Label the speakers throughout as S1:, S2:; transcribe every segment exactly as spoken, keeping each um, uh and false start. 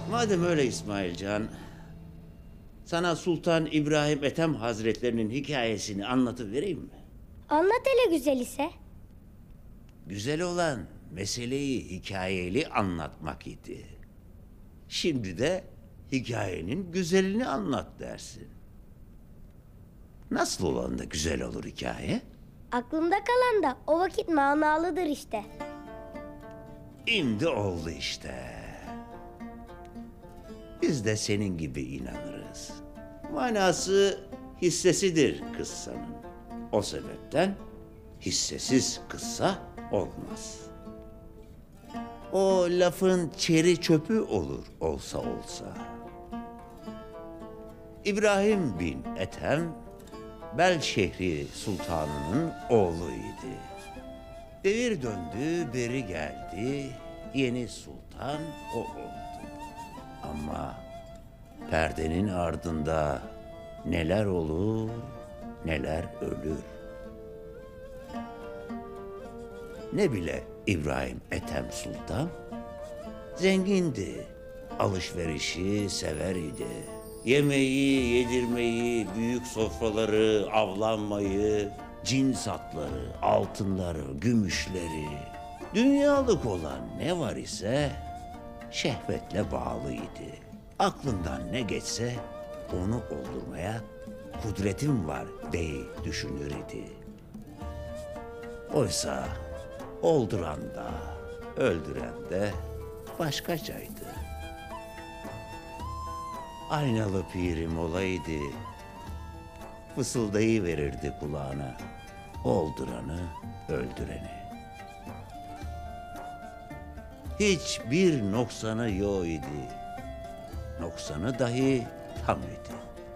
S1: Madem öyle İsmailcan, sana Sultan İbrahim Ethem Hazretlerinin hikayesini anlatıvereyim mi?
S2: Anlat hele güzel ise.
S1: Güzel olan meseleyi hikayeli anlatmak idi. Şimdi de hikayenin güzelini anlat dersin. Nasıl olan da güzel olur hikaye?
S2: Aklımda kalan da o vakit manalıdır işte.
S1: İmdi oldu işte. Biz de senin gibi inanırız. Manası hissesidir kıssanın. O sebepten hissesiz kıssa olmaz. O lafın çeri çöpü olur olsa olsa. İbrahim bin Ethem, Bel şehri sultanının oğluydu. Devir döndü, beri geldi, yeni sultan o oldu. Ama perdenin ardında neler olur, neler ölür. Ne bile İbrahim Ethem Sultan, zengindi, alışverişi sever idi. Yemeği, yedirmeyi, büyük sofraları, avlanmayı, cins atları, altınları, gümüşleri, dünyalık olan ne var ise şehvetle bağlıydı. Aklından ne geçse onu oldurmaya kudretim var diye düşünür idi. Oysa olduran da, öldüren de başkacaydı. Aynalı pirim olaydı, fısıldayıverirdi kulağına, olduranı, öldüreni. Hiçbir noksanı yok idi, noksanı dahi tam idi.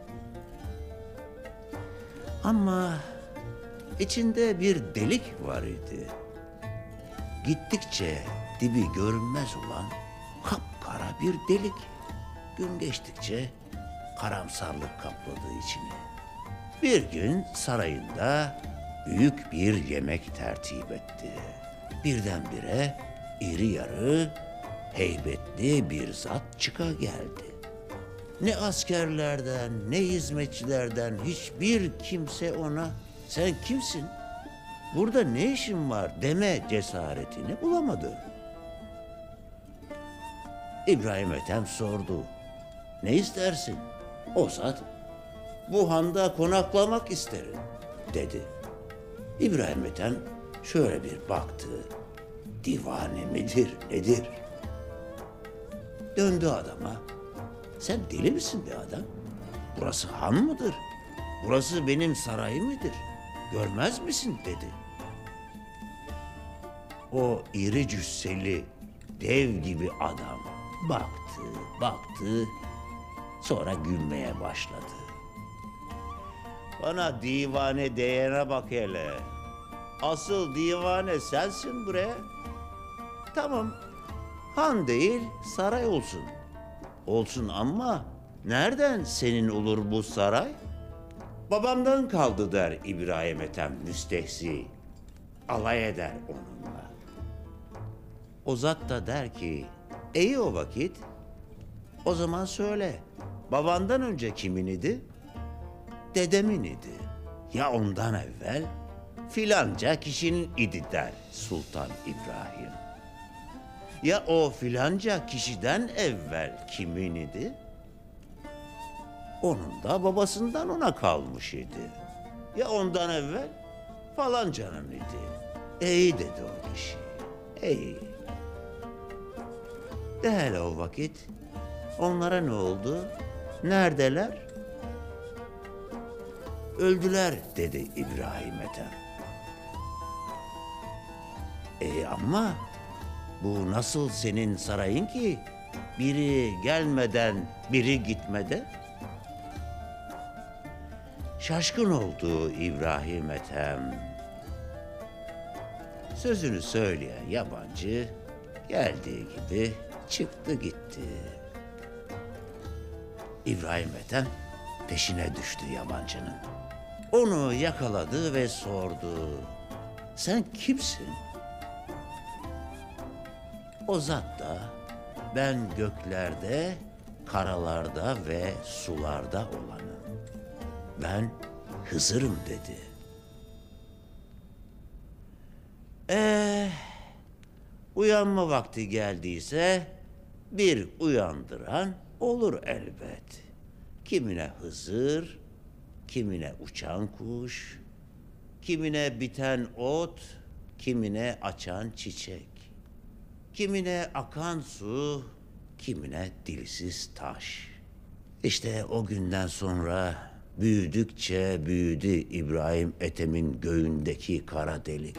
S1: Ama içinde bir delik var idi. Gittikçe dibi görünmez olan kapkara bir delik. Gün geçtikçe karamsarlık kapladı içini. Bir gün sarayında büyük bir yemek tertip etti. Birdenbire iri yarı, heybetli bir zat çıka geldi. Ne askerlerden, ne hizmetçilerden hiçbir kimse ona "Sen kimsin? Burada ne işin var?" deme cesaretini bulamadı. İbrahim Ethem sordu. "Ne istersin?" O zat, "Bu handa konaklamak isterim," dedi. İbrahim Ethem şöyle bir baktı. Divane midir, nedir? Döndü adama. "Sen deli misin be adam? Burası han mıdır? Burası benim sarayım mıdır? Görmez misin?" dedi. O iri cüsseli, dev gibi adam baktı, baktı, sonra gülmeye başladı. "Bana divane diyene bak hele. Asıl divane sensin bre. Tamam, han değil saray olsun. Olsun ama nereden senin olur bu saray? Babamdan kaldı," der İbrahim Ethem müstehzi. Alay eder onunla. O zat da der ki, "İyi o vakit. O zaman söyle, babandan önce kimin idi?" "Dedemin idi." "Ya ondan evvel?" "Filanca kişinin idi," der Sultan İbrahim. "Ya o filanca kişiden evvel kimin idi?" "Onun da babasından ona kalmış idi." "Ya ondan evvel?" "Falancanın idi." "İyi," dedi o kişi. "İyi." De hele o vakit onlara ne oldu? Neredeler? "Öldüler," dedi İbrahim Ethem. "E ama bu nasıl senin sarayın ki? Biri gelmeden biri gitmede?" Şaşkın oldu İbrahim Ethem. Sözünü söyleyen yabancı geldiği gibi çıktı gitti. İbrahim Ethem peşine düştü yabancının. Onu yakaladı ve sordu. "Sen kimsin?" O zat da Ben göklerde, karalarda ve sularda olanım. Ben Hızır'ım dedi. Eh, uyanma vakti geldiyse bir uyandıran olur elbet. Kimine Hızır, kimine uçan kuş, kimine biten ot, kimine açan çiçek, kimine akan su, kimine dilsiz taş. İşte o günden sonra büyüdükçe büyüdü İbrahim Ethem'in göğündeki kara delik.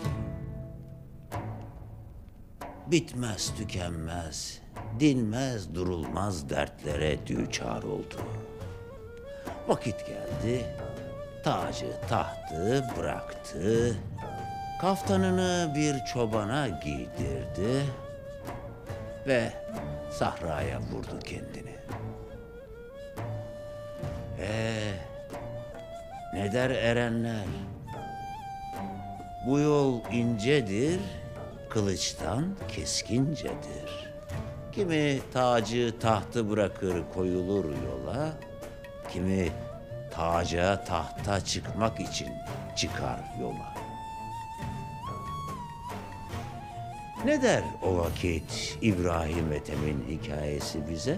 S1: Bitmez tükenmez, dinmez durulmaz dertlere düçar oldu. Vakit geldi, tacı tahtı bıraktı, kaftanını bir çobana giydirdi ve sahraya vurdu kendini. Ee, ne der erenler? Bu yol incedir, kılıçtan keskincedir. Kimi tacı tahtı bırakır koyulur yola, kimi taca tahta çıkmak için çıkar yola. Ne der o vakit İbrahim Ethem'in hikayesi bize?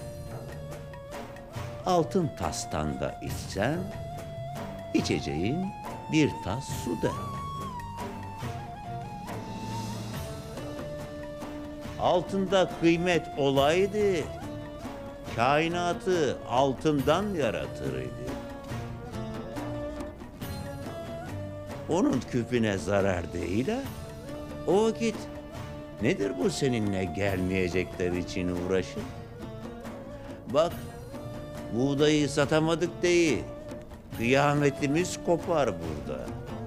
S1: Altın tastan da içsen, içeceğin bir tas su der. Altında kıymet olaydı, kainatı altından yaratır idi. Onun küpüne zarar değil ha. O vakit nedir bu seninle gelmeyecekler için uğraşın? Bak, buğdayı satamadık değil, kıyametimiz kopar burada.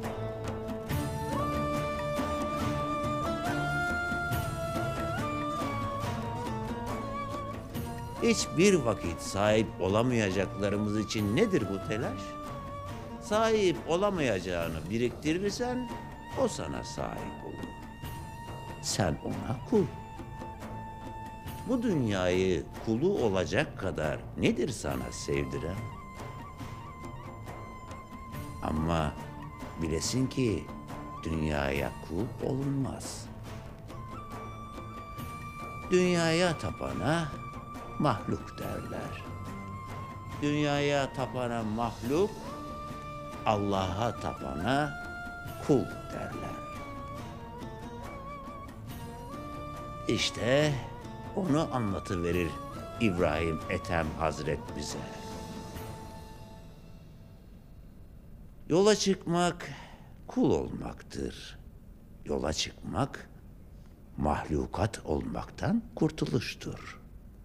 S1: Hiçbir vakit sahip olamayacaklarımız için nedir bu telaş? Sahip olamayacağını biriktirirsen o sana sahip olur. Sen ona kul. Bu dünyayı kulu olacak kadar nedir sana sevdiren? Ama bilesin ki dünyaya kul olunmaz. Dünyaya tapana mahluk derler. Dünyaya tapana mahluk, Allah'a tapana kul derler. İşte onu anlatıverir İbrahim Ethem Hazret bize. Yola çıkmak kul olmaktır. Yola çıkmak mahlukat olmaktan kurtuluştur.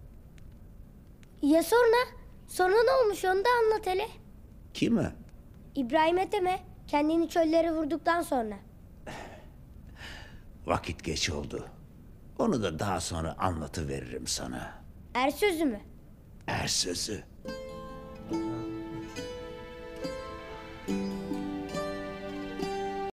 S2: Ya sonra? Sonra ne olmuş onu da anlat hele.
S1: Kime?
S2: İbrahim Ethem'e kendini çöllere vurduktan sonra.
S1: Vakit geç oldu. Onu da daha sonra anlatıveririm sana.
S2: Er sözü mü?
S1: Er sözü.